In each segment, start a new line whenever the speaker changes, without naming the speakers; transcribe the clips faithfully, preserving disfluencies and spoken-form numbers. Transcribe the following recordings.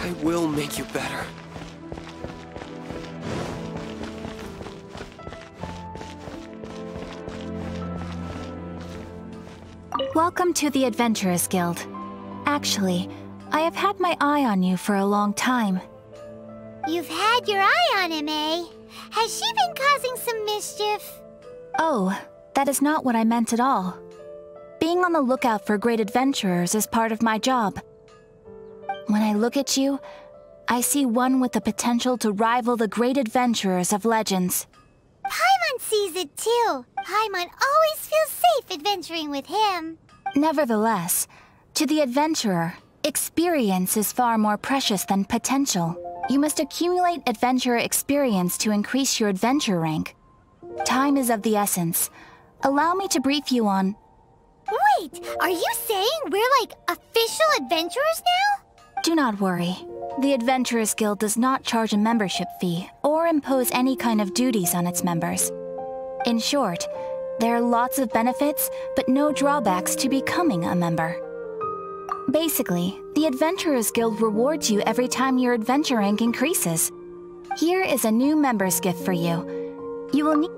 I will make you better.
Welcome to the Adventurers Guild. Actually, I have had my eye on you for a long time.
You've had your eye on him, eh? Has she been causing some mischief?
Oh, that is not what I meant at all. Being on the lookout for great adventurers is part of my job. When I look at you, I see one with the potential to rival the great adventurers of legends.
Paimon sees it too. Paimon always feels safe adventuring with him.
Nevertheless, to the adventurer, experience is far more precious than potential. You must accumulate adventurer experience to increase your adventure rank. Time is of the essence. Allow me to brief you on...
Wait, are you saying we're like official adventurers now?
Do not worry. The Adventurers Guild does not charge a membership fee or impose any kind of duties on its members. In short, there are lots of benefits, but no drawbacks to becoming a member. Basically, the Adventurers Guild rewards you every time your adventure rank increases. Here is a new member's gift for you. You will need...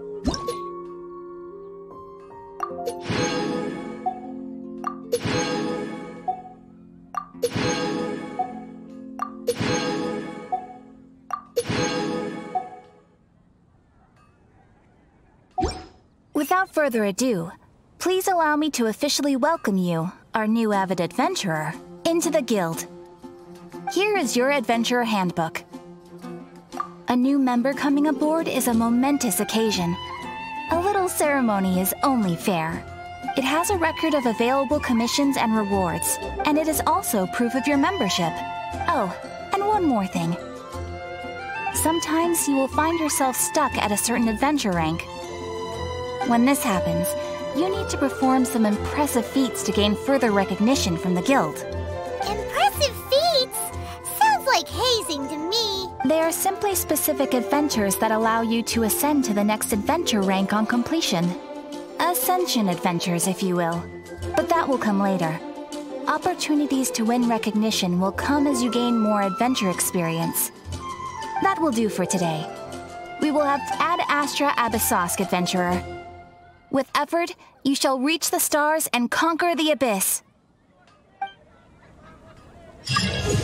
Without further ado, please allow me to officially welcome you, our new avid adventurer, into the guild. Here is your adventurer handbook. A new member coming aboard is a momentous occasion. A little ceremony is only fair. It has a record of available commissions and rewards, and it is also proof of your membership. Oh, and one more thing. Sometimes you will find yourself stuck at a certain adventure rank. When this happens, you need to perform some impressive feats to gain further recognition from the guild.
Impressive feats? Sounds like hazing to me.
They are simply specific adventures that allow you to ascend to the next adventure rank on completion. Ascension adventures, if you will. But that will come later. Opportunities to win recognition will come as you gain more adventure experience. That will do for today. We will have Ad Astra Abyssosk Adventurer. With effort, you shall reach the stars and conquer the abyss.